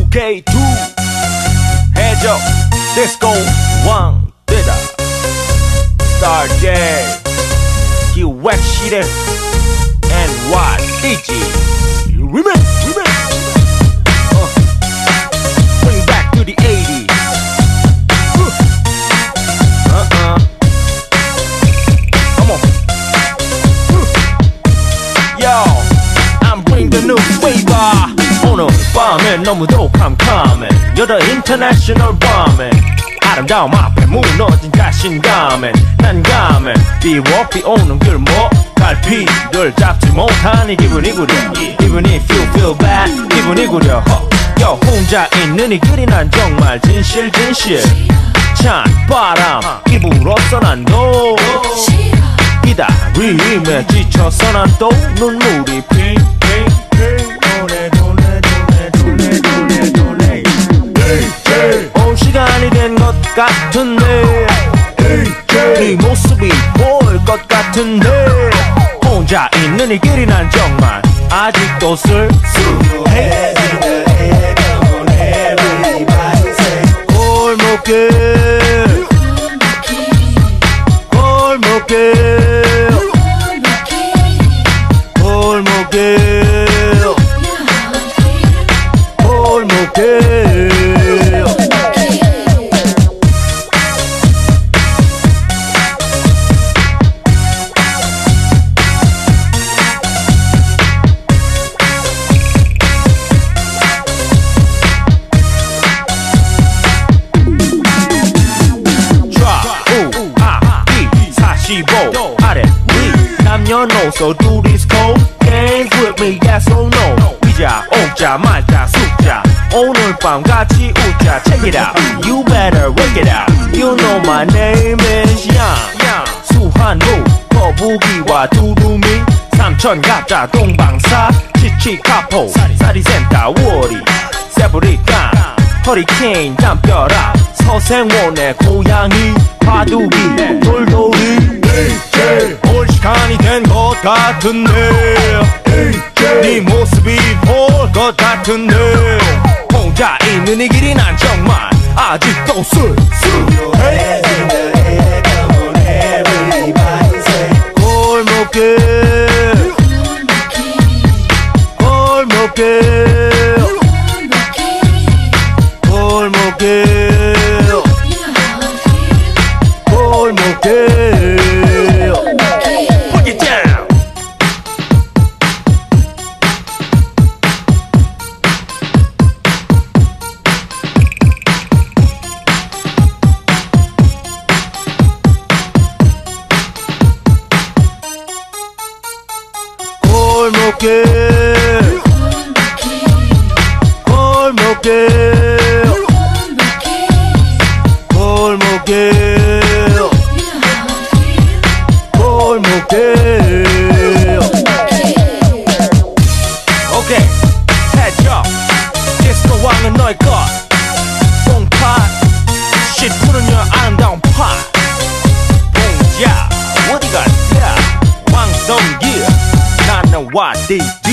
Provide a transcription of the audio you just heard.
K2 해적 디스코 왕되다 스타제 기획실에 NYDG Remix Bring back to the 80s Come on Yo I'm bring the new flavor 오늘 밤엔 너무도 캄캄해 You're the international 밤에 아름다움 앞에 무너진 자신감에 난감해 비워 비오는 길목 갈피를 잡지 못하니 기분이 구려 Even if you feel bad 기분이 구려 Yo 혼자 있는 이 글이 난 정말 진실 찬 바람 입으로써 난도 기다림에 지쳐서 난 또 눈물이 올 시간이 된 것 같은데 네 모습이 보일 것 같은데 혼자 있는 이 길이 난 정말 아직도 쓸쓸해 골목길 골목길 골목길 골목길 아래 위 남녀노소 do this code Dance with me yes or no 위자 옥자 말자 숫자 오늘 밤 같이 웃자 Check it out You better work it out You know my name is Yang 수한무 거북이와 두루미 삼천갑자 동방사 치치카포 사리센터 워리 세브리칸 허리케인 담벼락 서생원의 고양이 바둑이 돌돌이 올 시간이 된 것 같은데 네 모습이 볼 것 같은데 혼자 있는 이 길이 난 정말 아직도 쓸쓸해 골목길 골목길 골목길 골목길 Put it down 골목길 골목길 골목길 골목길 오케이 해적 디스코 왕은 너의 것 뽕팟 shit 푸는 여 아름다운 팟 봉자 어디 갔냐 왕성길 나는 YDG